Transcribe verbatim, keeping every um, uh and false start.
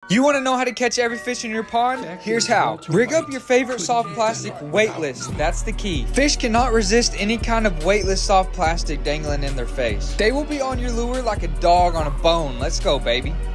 You want to know how to catch every fish in your pond? Here's how. Rig up your favorite soft plastic weightless. That's the key. Fish cannot resist any kind of weightless soft plastic dangling in their face. They will be on your lure like a dog on a bone. Let's go, baby.